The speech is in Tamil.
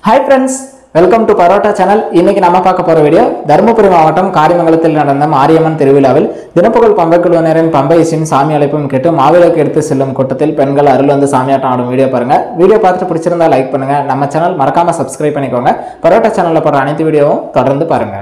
Hi friends, welcome to Parotta channel. இன்னைக்கு நாம பார்க்க போற வீடியோ தர்மபுரி மாவட்டம் காரியமங்கலத்தில் நடந்த மாரியம்மன் திருவிழாவில் தினப்புகழ் பம்பை குழுவினரின் பம்பை இசையும் சாமி அழைப்பும் கேட்டு மாவிளக்கு எடுத்து செல்லும் கூட்டத்தில் பெண்கள் அருள் வந்து சாமியாட்டம் ஆடும் வீடியோ பாருங்க. வீடியோ பார்த்துட்டு பிடிச்சிருந்தா லைக் பண்ணுங்க. நம்ம சேனல் மறக்காம சப்ஸ்கிரைப் பண்ணிக்கோங்க. பரோட்டா சேனல்ல போற அனைத்து வீடியோவும் தொடர்ந்து பாருங்க.